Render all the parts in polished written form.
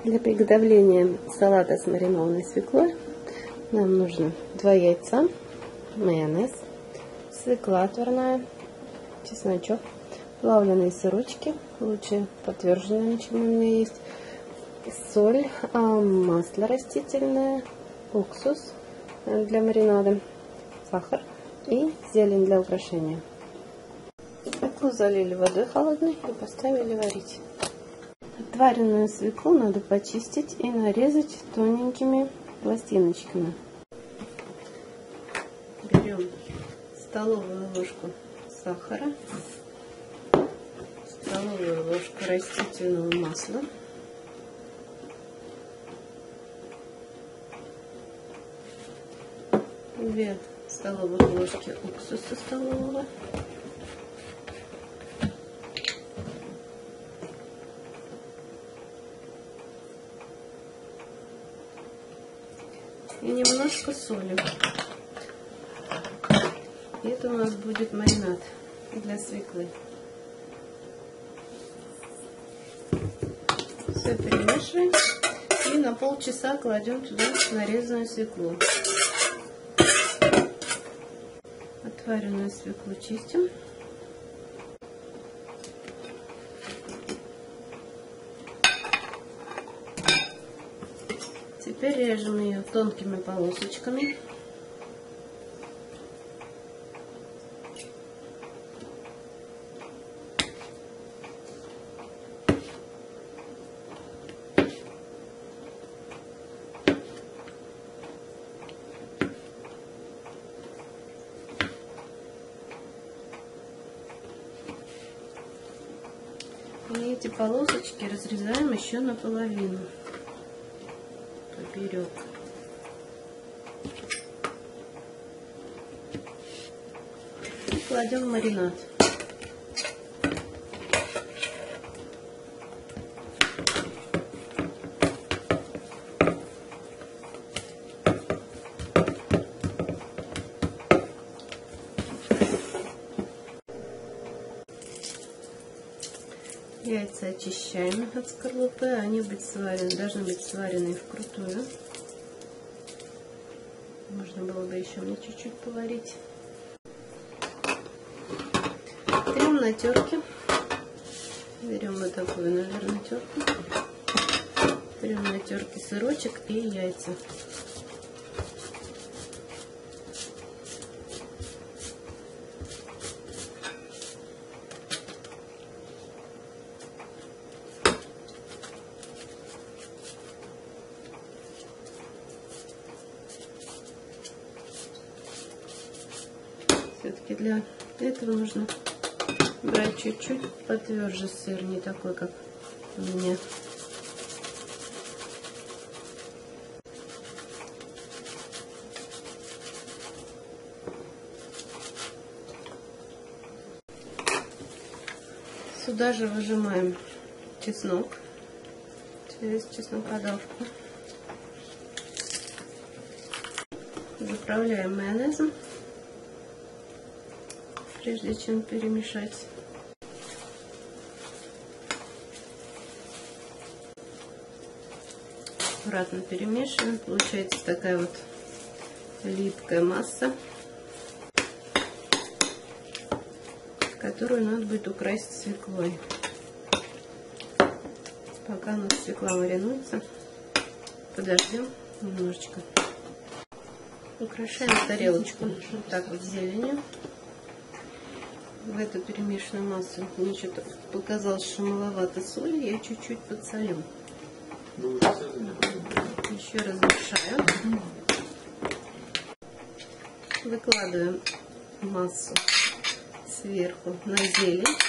Для приготовления салата с маринованной свеклой нам нужно 2 яйца, майонез, свекла отварная, чесночок, плавленые сырочки, лучше подтвержденные, чем у меня есть, соль, масло растительное, уксус для маринада, сахар и зелень для украшения. Свеклу залили водой холодной и поставили варить. Отваренную свеклу надо почистить и нарезать тоненькими пластиночками. Берем столовую ложку сахара, столовую ложку растительного масла, две столовых ложки уксуса столового, и немножко соли. И это у нас будет маринад для свеклы. Все перемешиваем и на полчаса кладем туда нарезанную свеклу. Отваренную свеклу чистим. Теперь режем ее тонкими полосочками. И эти полосочки разрезаем еще наполовину, поперек. И кладем в маринад. Яйца очищаем от скорлупы, они должны быть сварены вкрутую. Можно было бы еще мне чуть-чуть поварить. Трем на терке. Берем вот такую, наверное, терку. Трем на терке сырочек и яйца. Все-таки для этого нужно брать чуть-чуть потверже сыр, не такой, как у меня. Сюда же выжимаем чеснок через чеснокодавку. Заправляем майонезом, прежде чем перемешать. Аккуратно перемешиваем. Получается такая вот липкая масса, которую надо будет украсить свеклой. Пока у нас свекла маринуется, подождем немножечко. Украшаем тарелочку вот так вот зеленью. В эту перемешанную массу мне что-то показалось, что маловато соли, я чуть-чуть подсолю. Еще раз мешаю. Выкладываем массу сверху на зелень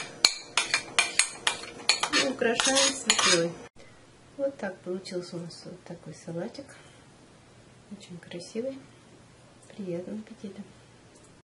и украшаем свеклой. Вот так получился у нас вот такой салатик. Очень красивый. Приятного аппетита!